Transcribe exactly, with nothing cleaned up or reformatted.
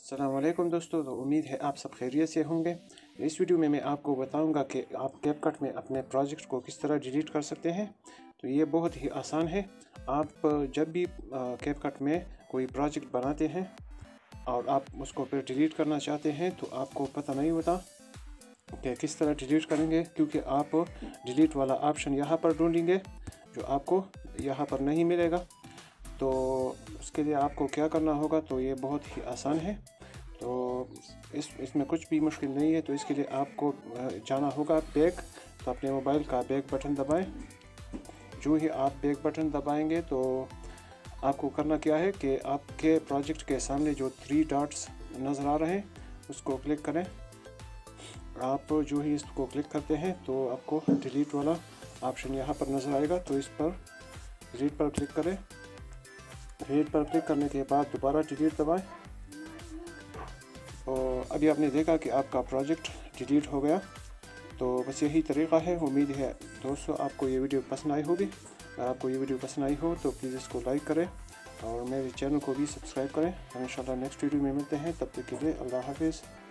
अस्सलाम वालेकुम दोस्तों। तो उम्मीद है आप सब खैरियत से होंगे। इस वीडियो में मैं आपको बताऊंगा कि आप कैपकट में अपने प्रोजेक्ट को किस तरह डिलीट कर सकते हैं। तो ये बहुत ही आसान है। आप जब भी कैपकट में कोई प्रोजेक्ट बनाते हैं और आप उसको फिर डिलीट करना चाहते हैं तो आपको पता नहीं होता कि किस तरह डिलीट करेंगे, क्योंकि आप डिलीट वाला ऑप्शन यहाँ पर ढूंढेंगे जो आपको यहाँ पर नहीं मिलेगा। तो उसके लिए आपको क्या करना होगा, तो ये बहुत ही आसान है। तो इस इसमें कुछ भी मुश्किल नहीं है। तो इसके लिए आपको जाना होगा बैक। तो अपने मोबाइल का बैक बटन दबाएं। जो ही आप बैक बटन दबाएंगे तो आपको करना क्या है कि आपके प्रोजेक्ट के सामने जो थ्री डॉट्स नज़र आ रहे हैं उसको क्लिक करें। आप जो ही इसको क्लिक करते हैं तो आपको डिलीट वाला ऑप्शन यहाँ पर नज़र आएगा। तो इस पर डिलीट पर क्लिक करें। डिलीट पर क्लिक करने के बाद दोबारा डिलीट दबाएं। और अभी आपने देखा कि आपका प्रोजेक्ट डिलीट हो गया। तो बस यही तरीक़ा है। उम्मीद है दोस्तों आपको ये वीडियो पसंद आई होगी। अगर आपको ये वीडियो पसंद आई हो तो प्लीज़ इसको लाइक करें और मेरे चैनल को भी सब्सक्राइब करें। हम इंशाल्लाह नेक्स्ट वीडियो में मिलते हैं। तब तक के लिए अल्लाह हाफिज़।